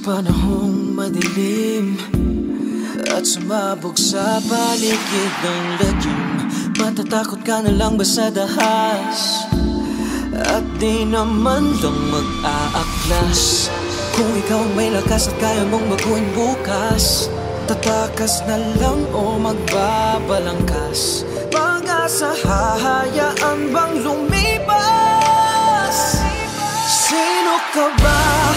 panahong madilim at sumabog sa paligid ng lagim, matatakot ka na lang ba sa dahas? At di naman lang mag-aaklas. Kung ikaw may lakas at kaya mong baguhin bukas, tatakas na lang o magbabalangkas? Pag-asa hahayaan bang lumibas? Sino ka ba?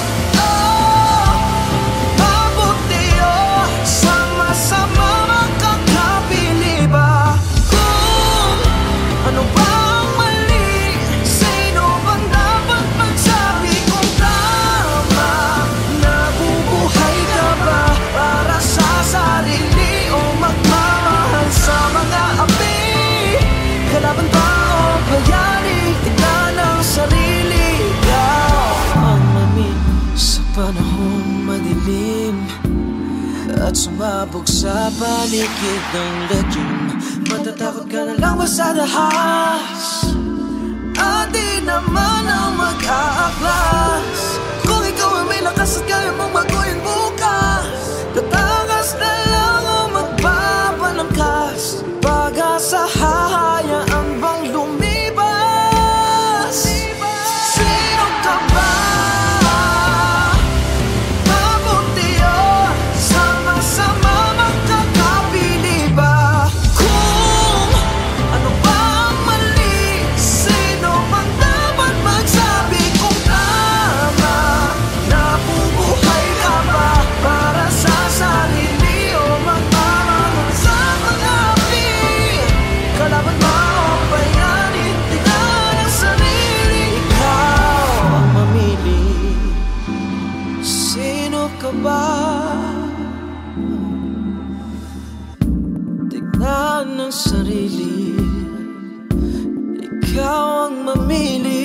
Kalaban ba o bayani? Tingnan ang sarili. Ikaw ang mamin sa panahong madilim at sumabog sa paligid ng lagim, matatakot ka na lang ba sa dahas? At di naman ang mag-aaklas. Kung ikaw ay may lakas at kaya mong baguhin bukas, tatakas na lang o magbabalangkas? Pag-asa hahayaan bang lumibas? Sino ka ba? Mabuti o sama-sama magkakapili ba? Kung ano ba ang mali, sino bang dapat magsabi kung tama? Nabubuhay ka ba para sa sarili o magmamahal sa mga api? Kalaban ba o bayani? Tingnan ang sarili. Ikaw ang mamili. Sino ka ba? Tingnan ang sarili. Ikaw ang mamili.